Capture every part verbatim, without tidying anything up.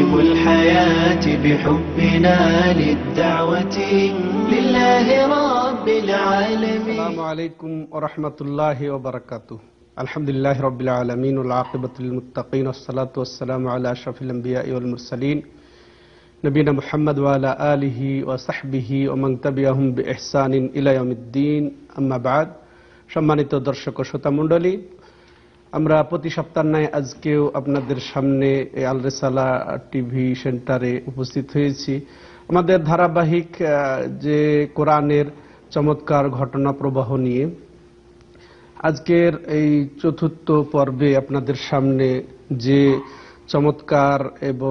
نختم الحياة بحبنا للدعوة لله رب العالمين. السلام عليكم ورحمة الله وبركاته. الحمد لله رب العالمين والعاقبة للمتقين والصلاة والسلام على أشرف الأنبياء والمرسلين نبينا محمد وعلى آله وصحبه ومن تبعهم بإحسان إلى يوم الدين. أما بعد, সম্মানিত দর্শক ও শ্রোতা মণ্ডলী, আমরা প্রতি সপ্তাহ নয় আজকেও আপনাদের সামনে আল রিসালা টিভি সেন্টারে উপস্থিত হয়েছি আমাদের ধারাবাহিক যে কোরআনের চমৎকার ঘটনা প্রবাহ নিয়ে। আজকের এই চতুর্থ পর্বে আপনাদের সামনে যে চমৎকার এবং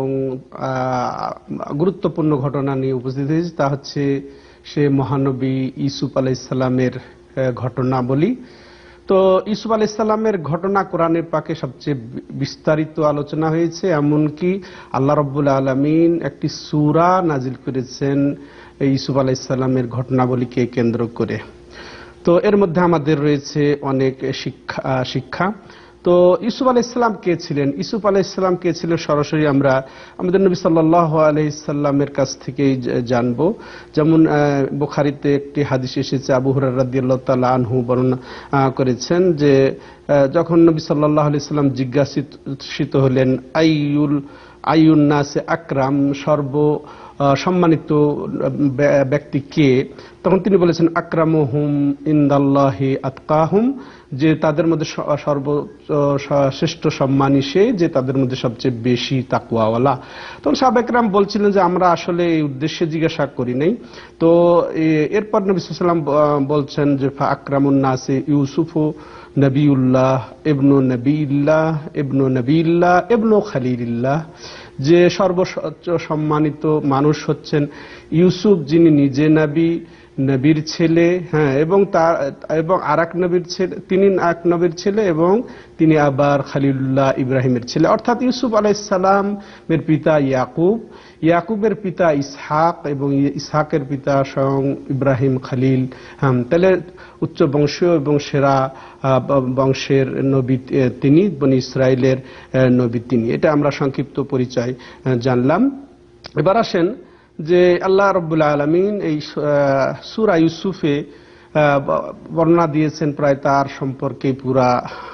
গুরুত্বপূর্ণ ঘটনা নিয়ে উপস্থিত হয়েছে তা হচ্ছে সে মহানবী ইউসুফ আলাইহিস সালামের ঘটনাবলী। তো ইউসুফ আলাইহিস সালামের ঘটনা কোরআনের পাকে সবচেয়ে বিস্তারিত আলোচনা হয়েছে, এমনকি আল্লাহ রাব্বুল আলামিন একটি সূরা নাজিল করেছেন ইউসুফ আলাইহিস সালামের ঘটনাবলীকে কেন্দ্র করে। তো এর মধ্যে আমাদের রয়েছে অনেক শিক্ষা শিক্ষা তো ইউসুফ আলাইহিস সালাম কে ছিলেন? ইউসুফ আলাইহিস সালাম কে ছিলেন সরাসরি আমরা আমাদের নবী সাল্লাল্লাহু আলাইহি সাল্লামের কাছ থেকেই জানবো। যেমন বুখারীতে একটি হাদিস এসেছে, আবু হুরায়রা রাদিয়াল্লাহু তাআলা আনহু বর্ণনা করেছেন যে যখন নবী সাল্লাল্লাহু আলাইহি সাল্লাম জিজ্ঞাসিত হলেন আইয়ুল আইয়ুন নাসে আকরাম, সর্ব সম্মানিত ব্যক্তি কে, তখন তিনি বলেছেন আকরামুহুম ইনদাল্লাহি আতকাহুম, যে তাদের মধ্যে সর্বশ্রেষ্ঠ সম্মানী সে যে তাদের মধ্যে সবচেয়ে বেশি তাকওয়াওয়ালা। তখন সাহাবায়ে-কেরাম বলছিলেন যে আমরা আসলে এই উদ্দেশ্যে জিজ্ঞাসা করি নাই। তো এরপর নবী সাল্লাল্লাহু আলাইহি ওয়াসাল্লাম বলছেন যে ফা আকরামুন নাসি ইউসুফ নবিউল্লাহ ইবনু নবিল্লাহ ইবনু নবিল্লাহ ইবনু খলিলিল্লাহ, যে সর্বোচ্চ সম্মানিত মানুষ হচ্ছেন ইউসুফ, যিনি নিজে নবী, নবীর ছেলে, হ্যাঁ, এবং তার এবং আরেক নবীর ছেলে, তিনি এক নবীর ছেলে এবং তিনি আবার খলিলুল্লাহ ইব্রাহিমের ছেলে। অর্থাৎ ইউসুফ আলাইহিস সালামের পিতা ইয়াকুব, ইয়াকুবের পিতা ইসহাক এবং ইসহাকের পিতা স্বয়ং ইব্রাহিম খলিল। হ্যাঁ, তাহলে উচ্চ বংশীয় এবং সেরা বংশের নবী তিনি, বনি ইসরায়েলের নবী তিনি। এটা আমরা সংক্ষিপ্ত পরিচয় জানলাম। এবার আসেন যে আল্লাহ রাব্বুল আলামিন এই সূরা ইউসুফে বর্ণনা দিয়েছেন প্রায় তার সম্পর্কে পুরা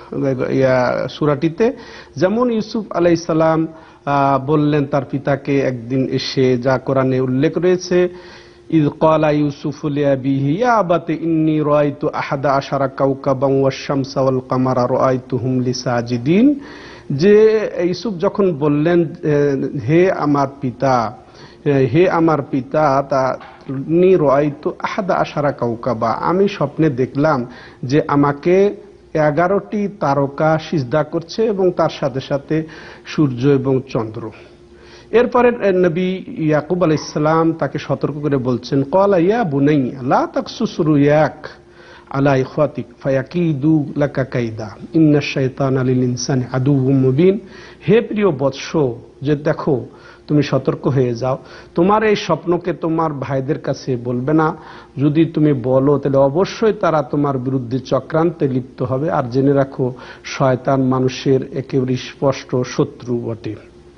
সূরাটিতে। যেমন ইউসুফ আলাইহিস সালাম বললেন তার পিতাকে একদিন এসে, যা কোরআনে উল্লেখ রয়েছে, ইয ক্বালা ইউসুফু লিআবিহি ইয়া আবাতি ইন্নী রাআইতু আহাদা আশারা কাওকাবান ওয়াশ-শামসা ওয়াল কামারা রাআইতুহুম লি সাজিদিন, যে ইউসুফ যখন বললেন হে আমার পিতা, হে আমার পিতা তা নি রাআইতু আহাদা আশারা কাওকাবা, আমি স্বপ্নে দেখলাম যে আমাকে এগারোটি তারকা সিজদা করছে এবং তার সাথে সাথে সূর্য এবং চন্দ্র। এরপরে নবী ইয়াকুব আলাইহিস সালাম তাকে সতর্ক করে বলছেন ক্বালা ইয়া বুনাইয়া লা তাকসুস রুয়াক আলা ইখওয়াতিক ফায়াকিদু লাকা কাইদা ইন্নাশ শাইতানা লিল ইনসানি আদুউম মুবিন, হে প্রিয় বৎস, যে দেখো তুমি সতর্ক হয়ে যাও, তোমার এই স্বপ্নকে তোমার ভাইদের কাছে বলবে না, যদি তুমি বলো তাহলে অবশ্যই তারা তোমার বিরুদ্ধে চক্রান্তে লিপ্ত হবে, আর জেনে রাখো শয়তান মানুষের একেবারে স্পষ্ট শত্রু বটে।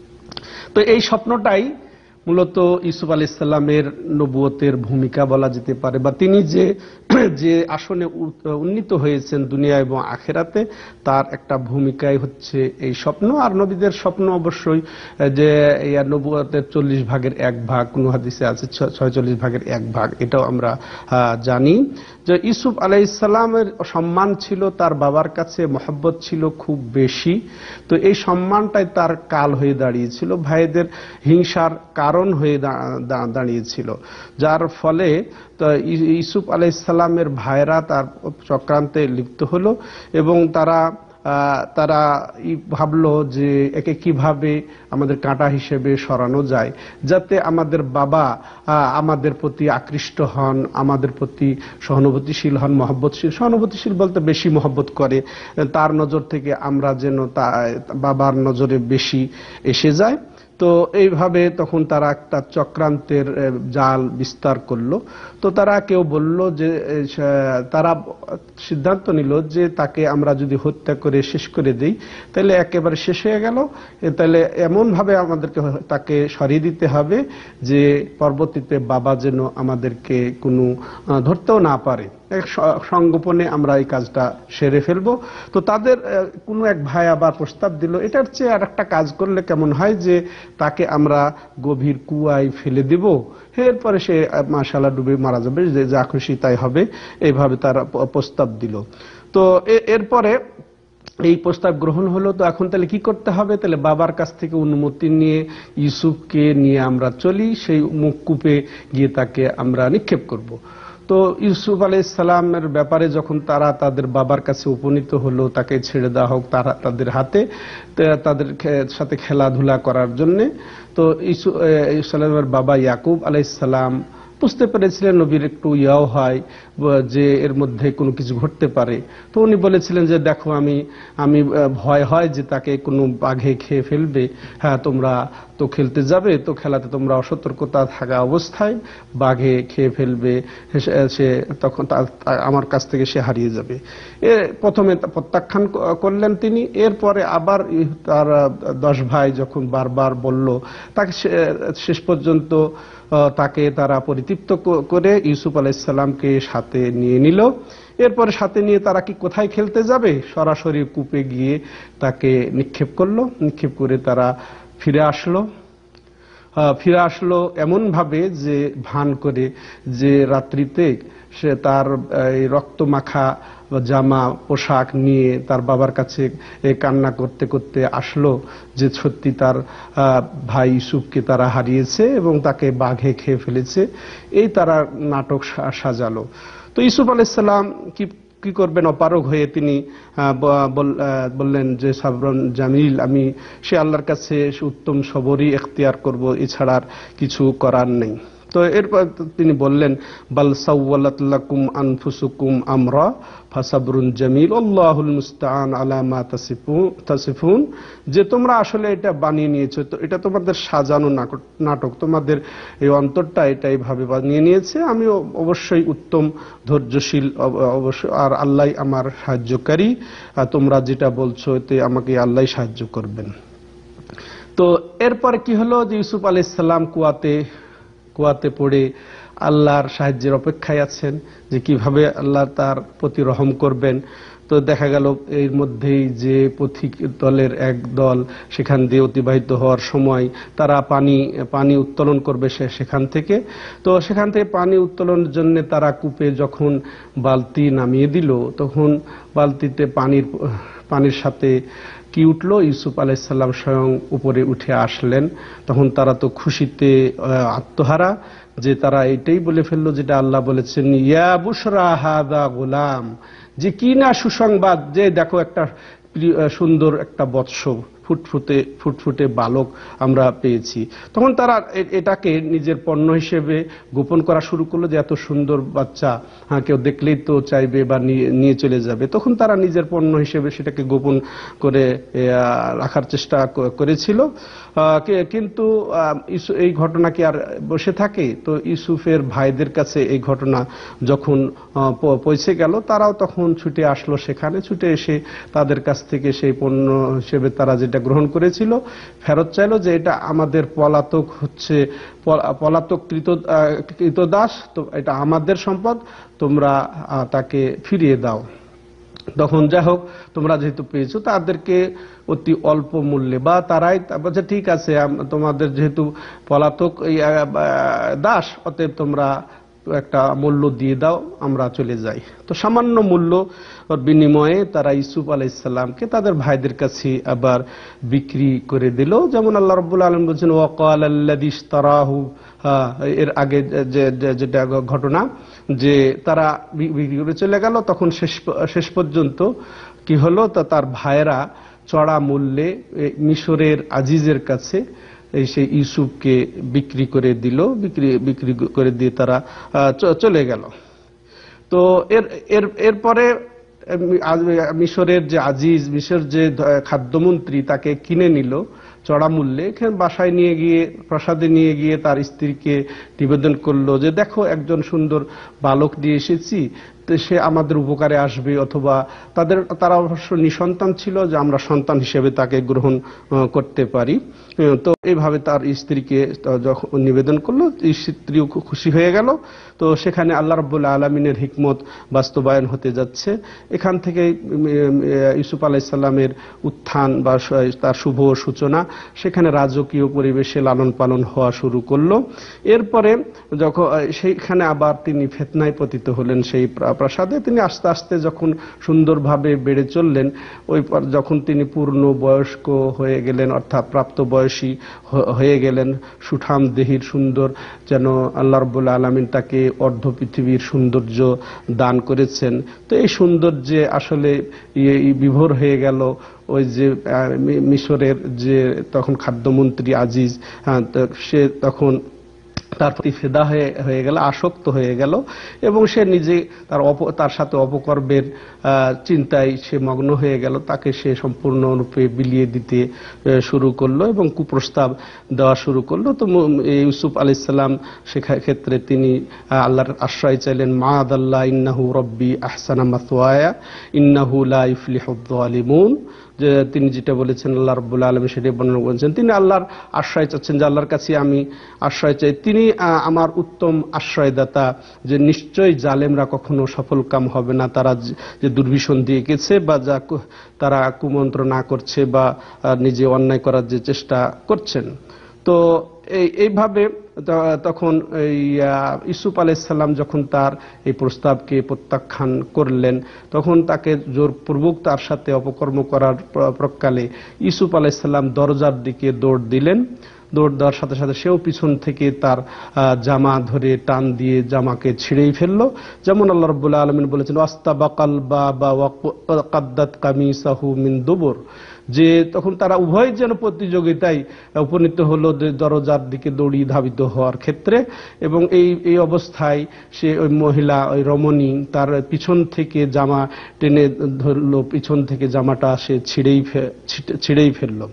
তো এই স্বপ্নটাই মূলত ইউসুফ আলাইহিস সালামের নবুয়তের ভূমিকা বলা যেতে পারে, বা তিনি যে যে আসনে উন্নীত হয়েছেন দুনিয়া এবং আখিরাতে তার একটা ভূমিকাই হচ্ছে এই স্বপ্ন। আর নবীদের স্বপ্ন অবশ্যই যে নবুয়তের চল্লিশ ভাগের এক ভাগ, কোন হাদিসে আছে ছয়চল্লিশ ভাগের এক ভাগ, এটাও আমরা জানি। যে ইউসুফ আলাইহিস সালামের সম্মান ছিল, তার বাবার কাছে মহব্বত ছিল খুব বেশি। তো এই সম্মানটাই তার কাল হয়ে দাঁড়িয়েছিল, ভাইদের হিংসার কারণ হয়ে দাঁড়িয়েছিল, যার ফলে ইউসুফ আলাইহিস সালামের ভাইরা তার চক্রান্তে লিপ্ত হলো এবং তারা তারা ভাবলো যে একে কিভাবে আমাদের কাঁটা হিসেবে সরানো যায়, যাতে আমাদের বাবা আমাদের প্রতি আকৃষ্ট হন, আমাদের প্রতি সহানুভূতিশীল হন, মহব্বতশীল, সহানুভূতিশীল বলতে বেশি মহব্বত করে, তার নজর থেকে আমরা যেন তা বাবার নজরে বেশি এসে যায়। তো এইভাবে তখন তারা একটা চক্রান্তের জাল বিস্তার করলো। তো তারা কেউ বলল যে তারা সিদ্ধান্ত নিল যে তাকে আমরা যদি হত্যা করে শেষ করে দেই তাহলে একেবারে শেষ হয়ে গেল, তাহলে এমন ভাবে আমাদেরকে তাকে সরিয়ে দিতে হবে যে পরবর্তীতে বাবা যেন আমাদেরকে কোনো ধরতেও না পারে, সংগোপনে আমরা এই কাজটা সেরে ফেলবো। তো তাদের কোনো এক ভাই আবার প্রস্তাব দিল, এটার চেয়ে আর একটা কাজ করলে কেমন হয় যে তাকে আমরা গভীর কুয়ায় ফেলে দিব, এরপরে সে মাশাআল্লাহ ডুবে মারা যাবে, যে যা খুশি তাই হবে। এইভাবে তারা প্রস্তাব দিল। তো এরপরে এই প্রস্তাব গ্রহণ হলো। তো এখন তাহলে কি করতে হবে? তাহলে বাবার কাছ থেকে অনুমতি নিয়ে ইউসুফকে নিয়ে আমরা চলি, সেই মুখকূপে গিয়ে তাকে আমরা নিক্ষেপ করব। তো ইউসুফ আলাইহিস সালামের ব্যাপারে যখন তারা তাদের বাবার কাছে উপনীত হলো, তাকে ছেড়ে দেওয়া হোক তারা তাদের হাতে, তাদের সাথে খেলাধুলা করার জন্য। তো ইউসুফ সালামের বাবা ইয়াকুব আলাইহিস সালাম বুঝতে পেরেছিলেন নবীর একটু ইয়াও হয় যে এর মধ্যে কোনো কিছু ঘটতে পারে। তো উনি বলেছিলেন যে দেখো আমি আমি ভয় হয় যে তাকে কোনো বাঘে খেয়ে ফেলবে, হ্যাঁ তোমরা তো খেলতে যাবে, তো খেলাতে তোমরা অসতর্কতা থাকা অবস্থায় বাঘে খেয়ে ফেলবে, সে তখন আমার কাছ থেকে সে হারিয়ে যাবে। এ প্রথমে প্রত্যাখ্যান করলেন তিনি। এরপরে আবার তার দশ ভাই যখন বারবার বলল, তাকে শেষ পর্যন্ত তাকে তারা পরিতৃপ্ত করে ইউসুফ আলাইহিস সালামকে সাথে নিয়ে নিল। এরপরে সাথে নিয়ে তারা কি কোথায় খেলতে যাবে? সরাসরি কূপে গিয়ে তাকে নিক্ষেপ করলো। নিক্ষেপ করে তারা ফিরে আসলো। ফিরে আসলো এমন ভাবে যে ভান করে যে রাত্রিতে সে তার রক্ত মাখা জামা পোশাক নিয়ে তার বাবার কাছে কান্না করতে করতে আসলো যে সত্যি তার ভাই ইউসুফকে তারা হারিয়েছে এবং তাকে বাঘে খেয়ে ফেলেছে। এই তারা নাটক সাজালো। তো ইউসুফ আলাইহিস সালাম কি কি করবেন? অপারগ হয়ে তিনি বললেন যে সাবরুন জামিল, আমি সে আল্লাহর কাছে উত্তম সবরই এখতিয়ার করব, এছাড়া কিছু করার নেই। তো এরপর তিনি বললেন বাল সাওয়ালাত লাকুম আনফুসুকুম আমরা ফাসাবরুন জামিল আল্লাহুল মুস্তাআন আলা মা তাসিফুন, যে তোমরা আসলে এটা বানিয়ে নিয়েছো, তো এটা তোমাদের সাজানো নাটক, তোমাদের এই অন্তরটা এটা এইভাবে বানিয়ে নিয়েছে, আমি অবশ্যই উত্তম ধৈর্যশীল অবশ্যই, আর আল্লাহ আমার সাহায্যকারী, আর তোমরা যেটা বলছো এতে আমাকে আল্লাহ সাহায্য করবেন। তো এরপরে কি হলো যে ইউসুফ আলাইহিস সালাম কুয়াতে কুয়াতে পড়ে আল্লাহর সাহায্যের অপেক্ষায় আছেন যে কিভাবে আল্লাহ তার প্রতি রহম করবেন। তো দেখা গেল এর মধ্যেই যে পথিক দলের এক দল সেখান দিয়ে অতিবাহিত হওয়ার সময় তারা পানি পানি উত্তোলন করবে সে সেখান থেকে। তো সেখান থেকে পানি উত্তোলনের জন্য তারা কূপে যখন বালতি নামিয়ে দিল, তখন বালতিতে পানির পানির সাথে কি উঠলো? ইউসুফ আলাইহিস সালাম স্বয়ং উপরে উঠে আসলেন। তখন তারা তো খুশিতে আত্মহারা, যে তারা এটাই বলে ফেললো যেটা আল্লাহ বলেছেন, ইয়া বুশরা হাযা গুলাম, যে কি না সুসংবাদ, যে দেখো একটা সুন্দর একটা বৎস ফুটফুটে ফুটফুটে বালক আমরা পেয়েছি। তখন তারা এটাকে নিজের পণ্য হিসেবে গোপন করা শুরু করলো যে এত সুন্দর বাচ্চা, হ্যাঁ কেউ দেখলেই তো চাইবে বা নিয়ে চলে যাবে। তখন তারা নিজের পণ্য হিসেবে সেটাকে গোপন করে রাখার চেষ্টা করেছিল। কিন্তু এই ঘটনা কি আর বসে থাকে? তো ইউসুফের ভাইদের কাছে এই ঘটনা যখন পৌঁছে গেল, তারাও তখন ছুটে আসলো সেখানে। ছুটে এসে তাদের কাছ থেকে সেই পণ্য হিসেবে তারা যেটা গ্রহণ করেছিল ফেরত চাইলো, যে এটা আমাদের পলাতক হচ্ছে পলাতক কৃতদাস, তো এটা আমাদের সম্পদ, তোমরা তাকে ফিরিয়ে দাও। তখন যাই হোক তোমরা যেহেতু পেয়েছো তাদেরকে অতি অল্প মূল্যে বা তারাই বলছে ঠিক আছে তোমাদের যেহেতু পলাতক দাস, অতএব তোমরা একটা মূল্য দিয়ে দাও, আমরা চলে যাই। তো সামান্য মূল্য বিনিময়ে তারা ইউসুফ আলাইহিস সালামকে তাদের ভাইদের কাছে আবার বিক্রি করে দিল। যেমন আল্লাহ রাব্বুল আলামিন বলেছেন ওয়াকাল আল্লাযী ইশতারাহু, এর আগে যেটা ঘটনা যে তারা বিক্রি করে চলে গেল, তখন শেষ শেষ পর্যন্ত কি হলো, তা তার ভাইয়েরা চড়া মূল্যে মিশরের আজিজের কাছে এই সেই ইউসুফকে বিক্রি করে দিল, বিক্রি বিক্রি করে দিয়ে তারা চলে গেল। তো এর এর এরপরে মিশরের যে আজিজ, মিশর যে খাদ্যমন্ত্রী তাকে কিনে নিল। চড়া মূল্যে এখানে বাসায় নিয়ে গিয়ে প্রাসাদে নিয়ে গিয়ে তার স্ত্রীকে নিবেদন করলো যে দেখো একজন সুন্দর বালক নিয়ে এসেছি, সে আমাদের উপকারে আসবে, অথবা তাদের তারা অবশ্য নিঃসন্তান ছিল যে আমরা সন্তান হিসেবে তাকে গ্রহণ করতে পারি। তো এইভাবে তার স্ত্রীকে যখন নিবেদন করলো, স্ত্রীও খুশি হয়ে গেল। তো সেখানে আল্লাহ রাব্বুল আলামিনের হিকমত বাস্তবায়ন হতে যাচ্ছে। এখান থেকে ইউসুফ আলাইহিস সালামের উত্থান বা তার শুভ সূচনা, সেখানে রাজকীয় পরিবেশে লালন পালন হওয়া শুরু করলো। এরপরে যখন সেইখানে আবার তিনি ফিতনায় পতিত হলেন সেই প্রাসাদে। তিনি আস্তে আস্তে যখন সুন্দরভাবে বেড়ে চললেন, ওই যখন তিনি পূর্ণ বয়স্ক হয়ে গেলেন, অর্থাৎ প্রাপ্ত বয়সী হয়ে গেলেন, সুঠাম দেহির সুন্দর, যেন আল্লাহ রাব্বুল আলামিন তাকে অর্ধ পৃথিবীর সৌন্দর্য দান করেছেন। তো এই সৌন্দর্যে আসলে বিভোর হয়ে গেল ওই যে মিশরের যে তখন খাদ্যমন্ত্রী আজিজ, সে তখন তার প্রতি ফেদা হয়ে হয়ে গেল, আসক্ত হয়ে গেল, এবং সে নিজে তার তার সাথে অপকর্মের চিন্তায় সে মগ্ন হয়ে গেল। তাকে সে সম্পূর্ণরূপে বিলিয়ে দিতে শুরু করলো এবং কুপ্রস্তাব দেওয়া শুরু করলো। তো ইউসুফ আলাইহিস সালাম সেক্ষেত্রে তিনি আল্লাহর আশ্রয় চাইলেন, মাআদাল্লাহ ইন্নাহু রব্বি আহসানা মাসওয়ায়া ইন্নাহু লা ইফলিহুয যালিমুন। যে তিনি যেটা বলেছেন আল্লাহ রাব্বুল আলামিন সেটাই বর্ণনা করেছেন। তিনি আল্লাহর আশ্রয় চাচ্ছেন, যে আল্লাহর কাছে আমি আশ্রয় চাই, তিনি আমার উত্তম আশ্রয়দাতা, যে নিশ্চয়ই জালেমরা কখনো সফল কাম হবে না। তারা যে দুর্বিষণ দিয়ে গেছে বা যা তারা কুমন্ত্রণা করছে বা নিজে অন্যায় করার যে চেষ্টা করছেন। তো এই এইভাবে তখন এই ইউসুফ আলাইহিস সালাম যখন তার এই প্রস্তাবকে প্রত্যাখ্যান করলেন, তখন তাকে জোরপূর্বক তার সাথে অপকর্ম করার প্রকালে ইউসুফ আলাইহিস সালাম দরজার দিকে দৌড় দিলেন। দৌড় দেওয়ার সাথে সাথে সেও পিছন থেকে তার জামা ধরে টান দিয়ে জামাকে ছিঁড়েই ফেললো। যেমন আল্লাহ রাব্বুল আলামিন বলেছেন, ওয়াস্তাবাকাল বাবা ওয়া কাদ্দাত কামিসাহু মিন দুবুর, যে তখন তারা উভয় যেন প্রতিযোগিতায় উপনীত হলো দরজার দিকে দৌড়িয়ে ধাবিত হওয়ার ক্ষেত্রে। এবং এই এই অবস্থায় সে ওই মহিলা, ওই রমণী তার পিছন থেকে জামা টেনে ধরলো, পিছন থেকে জামাটা সে ছিঁড়েই ছিঁড়েই ফেললো।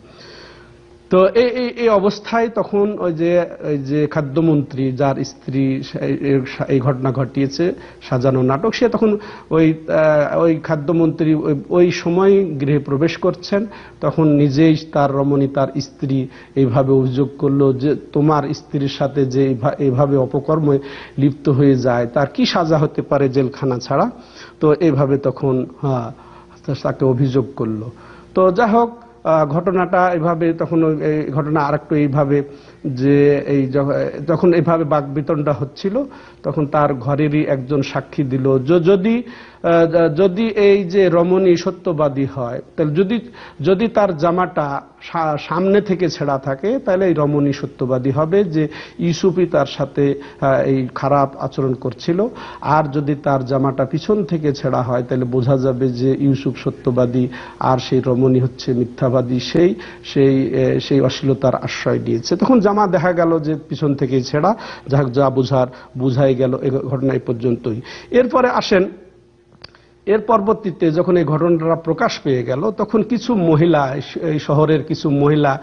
তো এই এই অবস্থায় তখন ওই যে ওই যে খাদ্যমন্ত্রী, যার স্ত্রী এই ঘটনা ঘটিয়েছে, সাজানো নাটক, সে তখন ওই ওই খাদ্যমন্ত্রী ওই সময় গৃহে প্রবেশ করছেন। তখন নিজেই তার রমণী, তার স্ত্রী এইভাবে অভিযোগ করলো যে তোমার স্ত্রীর সাথে যে এইভাবে অপকর্মে লিপ্ত হয়ে যায় তার কি সাজা হতে পারে জেলখানা ছাড়া। তো এইভাবে তখন হ্যাঁ তাকে অভিযোগ করলো। তো যা হোক, ঘটনাটা এভাবে তখন এই ঘটনা আরেকটু এইভাবে যে এই যখন এইভাবে বাকবিতণ্ডা হচ্ছিল, তখন তার ঘরেরই একজন সাক্ষী দিল, যদি যদি এই যে রমণী সত্যবাদী হয়, তাহলে যদি যদি তার জামাটা সামনে থেকে ছেঁড়া থাকে, তাহলে এই রমণী সত্যবাদী হবে যে ইউসুফই তার সাথে এই খারাপ আচরণ করছিল। আর যদি তার জামাটা পিছন থেকে ছেঁড়া হয়, তাহলে বোঝা যাবে যে ইউসুফ সত্যবাদী আর সেই রমণী হচ্ছে মিথ্যাবাদী, সেই সেই সেই অশ্লীলতার আশ্রয় দিয়েছে। তখন জামা দেখা গেল যে পিছন থেকে ছেঁড়া, যা যা বুঝার বুঝাই গেল। এই ঘটনা এই পর্যন্তই। এরপরে আসেন, এর পরবর্তীতে যখন এই ঘটনাটা প্রকাশ পেয়ে গেল, তখন কিছু মহিলা, এই শহরের কিছু মহিলা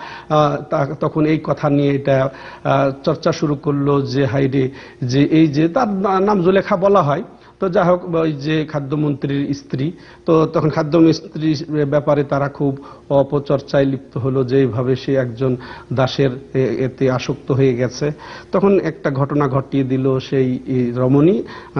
তখন এই কথা নিয়ে এটা চর্চা শুরু করলো যে হাইরে, যে এই যে তার নাম জুলেখা বলা হয়। তো যা হোক, ওই যে খাদ্যমন্ত্রীর স্ত্রী, তো তখন খাদ্যমন্ত্রীর ব্যাপারে তারা খুব অপচর্চায় লিপ্ত হলো, যে এইভাবে সে একজন দাসের এতে আসক্ত হয়ে গেছে। তখন একটা ঘটনা ঘটিয়ে দিল সেই রমণী,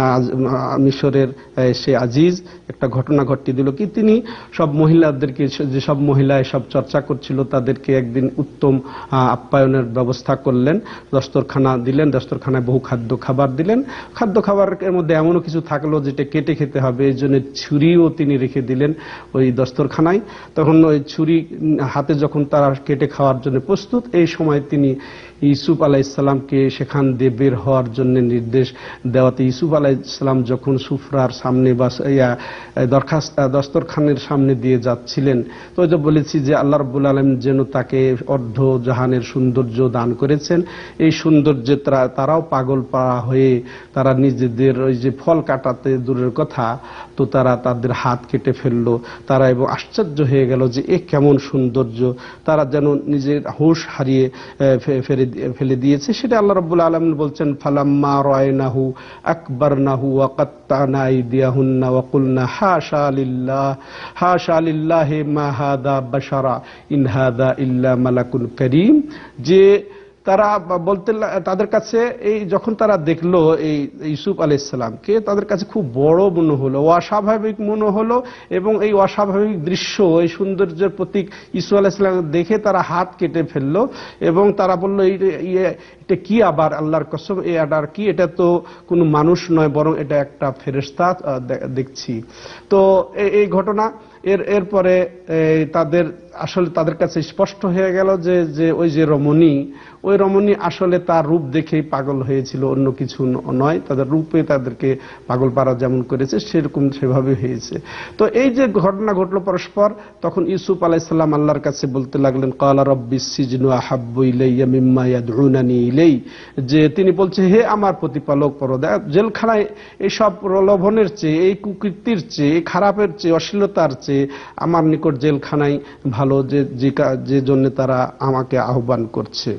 মিশরের সে আজিজ একটা ঘটনা ঘটিয়ে দিল কি, তিনি সব মহিলাদেরকে, যে সব মহিলা সব চর্চা করছিল, তাদেরকে একদিন উত্তম আপ্যায়নের ব্যবস্থা করলেন, দস্তরখানা দিলেন, দস্তরখানায় বহু খাদ্য খাবার দিলেন। খাদ্য খাবারের মধ্যে এমনও কিছু থাকলো যেটা কেটে খেতে হবে, এই জন্য ছুরিও তিনি রেখে দিলেন ওই দস্তরখানায়। তখন ওই ছুরি হাতে যখন তারা কেটে খাওয়ার জন্য প্রস্তুত, এই সময় তিনি ইউসুফ আলাইহিসসালামকে সেখান দিয়ে বের হওয়ার জন্য নির্দেশ দেওয়াতে ইউসুফ আলাইহিসসালাম যখন সুফরার সামনে বা দরখাস্ত দস্তরখানের সামনে দিয়ে যাচ্ছিলেন, তো ওই যে বলেছি যে আল্লাহ রাব্বুল আলামিন যেন তাকে অর্ধ জাহানের সৌন্দর্য দান করেছেন। এই সৌন্দর্যে তারাও পাগল পাড়া হয়ে তারা নিজেদের ওই যে ফল কাটাতে দূরের কথা, তো তারা তাদের হাত কেটে ফেললো। তারা এবং আশ্চর্য হয়ে গেল যে এ কেমন সৌন্দর্য, তারা যেন নিজের হুঁশ হারিয়ে ফেলে দিয়েছে। সেটা আল্লাহ রাব্বুল আলামিন বলছেন, ফালাম্মা রায়নাহু আকবারনাহু ওয়া কাত্তানা আইদিয়াহুন্না ওয়া কুলনা হাশা লিল্লাহ হাশা লিল্লাহি মা হাদা বাশারা ইন হাদা ইল্লা মালাকুন কারীম। যে তারা বলতে তাদের কাছে এই যখন তারা দেখলো এই ইউসুফ আলাইহিসসালামকে, তাদের কাছে খুব বড় মনে হলো, অস্বাভাবিক মনে হলো। এবং এই অস্বাভাবিক দৃশ্য, এই সৌন্দর্যের প্রতীক ইউসুফ আলাইহিসসালাম দেখে তারা হাত কেটে ফেললো এবং তারা বললো এটা কি আবার, আল্লাহর কসম এ আবার কি, এটা তো কোনো মানুষ নয় বরং এটা একটা ফেরেশতা দেখছি। তো এই ঘটনা এর এরপরে তাদের আসলে তাদের কাছে স্পষ্ট হয়ে গেল যে যে ওই যে রমণী, ওই রমণী আসলে তার রূপ দেখেই পাগল হয়েছিল, অন্য কিছু নয়। তাদের রূপে তাদেরকে পাগল পারা যেমন করেছে সেরকম সেভাবে হয়েছে। তো এই যে ঘটনা ঘটলো পরস্পর, তখন ইউসুফ আলাইহিস সালাম আল্লাহর কাছে বলতে লাগলেন, ক্বালা রাব্বিস সিজনু আহাব্বু ইলাইয়া মিম্মা ইয়াদউনানি ইলাই, যে তিনি বলছে হে আমার প্রতিপালক পরদা, জেলখানায় এই সব প্রলোভনের চেয়ে, এই কুকীর্তির চেয়ে, এই খারাপের চেয়ে, অশ্লীলতার চেয়ে আমার নিকট জেলখানায় ভালো, যে যে জন্য তারা আমাকে আহ্বান করছে।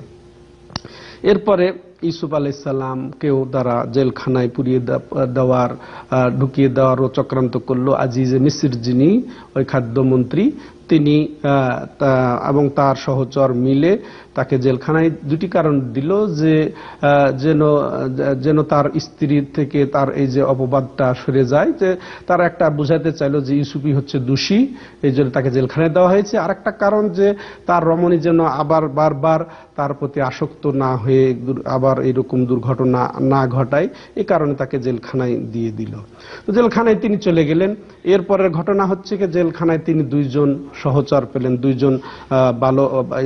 এরপরে ইউসুফ আলাইহিস সালামকেও তারা জেলখানায় পুরিয়ে দেওয়ার ঢুকিয়ে দেওয়ারও চক্রান্ত করলো। আজিজে মিসর যিনি ওই খাদ্যমন্ত্রী, তিনি এবং তার সহচর মিলে তাকে জেলখানায় দুটি কারণ দিল, যে যেন যেন তার স্ত্রীর থেকে তার এই যে অপবাদটা সরে যায়, যে তারা একটা বুঝাইতে চাইলো যে ইউসুফই হচ্ছে দোষী, এই জন্য তাকে জেলখানায় দেওয়া হয়েছে। আর একটা কারণ যে তার রমণী যেন আবার বারবার তার প্রতি আসক্ত না হয়ে আবার এরকম দুর্ঘটনা না ঘটায়, এই কারণে তাকে জেলখানায় দিয়ে দিল। তো জেলখানায় তিনি চলে গেলেন। এরপরের ঘটনা হচ্ছে কি, জেলখানায় তিনি দুইজন সহচর পেলেন, দুইজন বালো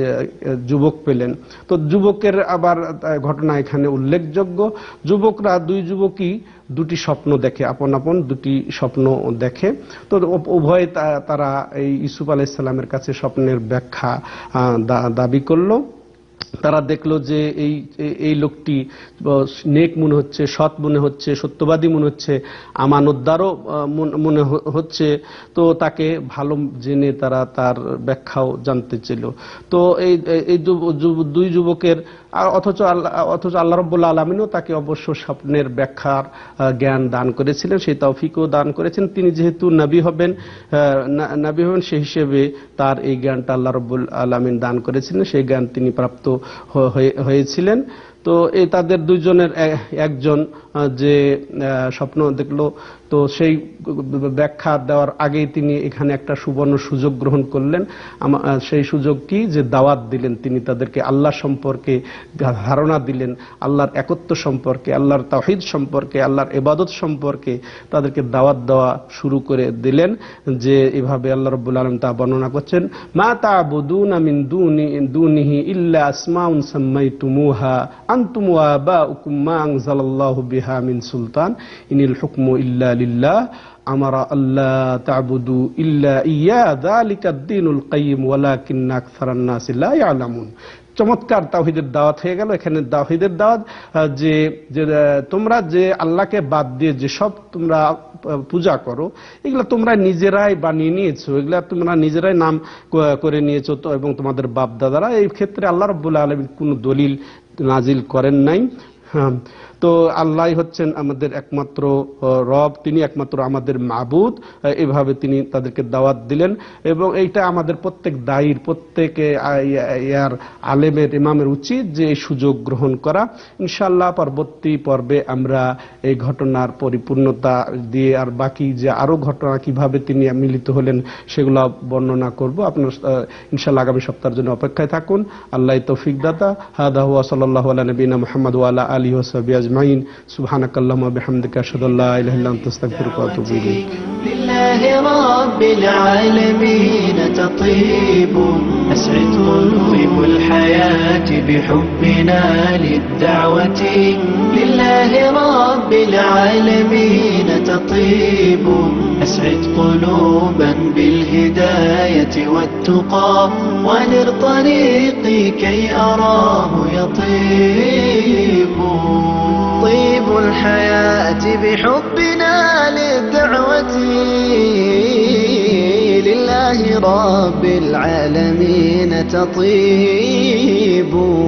যুবক পেলেন। তো যুবকের আবার ঘটনা এখানে উল্লেখযোগ্য। যুবকরা দুই যুবকই দুটি স্বপ্ন দেখে, আপন আপন দুটি স্বপ্ন দেখে। তো উভয় তারা এই ইউসুফ আলাইহিস সালামের কাছে স্বপ্নের ব্যাখ্যা দাবি করলো। তারা দেখলো যে এই এই লোকটি নেক মনে হচ্ছে, সৎ মনে হচ্ছে, সত্যবাদী মনে হচ্ছে, আমানতদারও মনে হচ্ছে। তো তাকে ভালো জেনে তারা তার ব্যাখ্যাও জানতে চাইল। তো এই এই দুই যুবকের অথচ আল্লাহ অথচ আল্লাহ রাব্বুল আলামিনও তাকে অবশ্য স্বপ্নের ব্যাখ্যার জ্ঞান দান করেছিলেন, সেই তৌফিকও দান করেছেন। তিনি যেহেতু নবী হবেন নবী হবেন সেই হিসেবে তার এই জ্ঞানটা আল্লাহ রাব্বুল আলামিন দান করেছিলেন, সেই জ্ঞান তিনি প্রাপ্ত হয়েছিলেন। তো এই তাদের দুইজনের একজন যে স্বপ্ন দেখলো, তো সেই ব্যাখ্যা দেওয়ার আগেই তিনি এখানে একটা সুবর্ণ সুযোগ গ্রহণ করলেন। সেই সুযোগ কি, যে দাওয়াত দিলেন, তিনি তাদেরকে আল্লাহ সম্পর্কে ধারণা দিলেন, আল্লাহর একত্ব সম্পর্কে, আল্লাহর তাওহীদ সম্পর্কে, আল্লাহর ইবাদত সম্পর্কে তাদেরকে দাওয়াত দেওয়া শুরু করে দিলেন। যে এভাবে আল্লাহ রাব্বুল আলামিন তা বর্ণনা করছেন, মা তা'বুদুনা মিন দুনি দুনিহি ইল্লা আসমাউন সাম্মাইতুমুহা আনতুম ওয়া আবাউকুম মা আনজালাল্লাহু বিহা মিন সুলতান ইনিল হুকমু ইল্লা লিল্লাহ আমারা আল্লাহ তা'বুদু ইল্লা ইয়্যা যালিকা আদ-দীনুল কাইয়্যিম ওয়ালাকিন্না আকসারান নাসি লা ইয়ালামুন। চমৎকার তাওহীদের দাওয়াত হয়ে গেল এখানে। তাওহীদের দাওয়াত যে তোমরা যে আল্লাহকে বাদ দিয়ে যে সব তোমরা পূজা করো, এগুলা তোমরা নিজেরাই বানিয়ে নিয়েছো, এগুলা তোমরা নিজেরাই নাম করে নিয়েছো তো, এবং তোমাদের বাপ দাদারা। এই ক্ষেত্রে আল্লাহ রাব্বুল আলামিন কোনো দলিল নাজিল করেন নাই। হ্যাঁ, তো আল্লাহ হচ্ছেন আমাদের একমাত্র রব, তিনি একমাত্র আমাদের মাবুদ। এভাবে তিনি তাদেরকে দাওয়াত দিলেন, এবং এইটা আমাদের প্রত্যেক দায়ীর, প্রত্যেকে ইয়ার আলেমের, ইমামের উচিত যে এই সুযোগ গ্রহণ করা। ইনশাআল্লাহ পরবর্তী পর্বে আমরা এই ঘটনার পরিপূর্ণতা দিয়ে আর বাকি যে আরো ঘটনা কিভাবে তিনি মিলিত হলেন সেগুলো বর্ণনা করব। আপনার ইনশাআল্লাহ আগামী সপ্তাহের জন্য অপেক্ষায় থাকুন। আল্লাহ তৌফিক দাতা। হাদা হুয়া সাল্লাল্লাহু আলা নবিনা মুহাম্মদ ওয়া আলা আলিহি ওয়া সাহবিহি আজমাইন। সুবহানাকাল্লাহুম্মা ওয়া বিহামদিকা আশহাদু আল্লা ইলাহা ইল্লা আনতা আস্তাগফিরুকা ওয়া আতুবু ইলাইক। লিল্লাহি রাব্বিল আলামিন। تطيب أسعد طيب الحياة بحبنا للدعوة لله رب العالمين تطيب أسعد قلوبا بالهداية والتقى ونر طريقي كي أراه يطيب طيب الحياة بحبنا للدعوة لله رب العالمين تطيب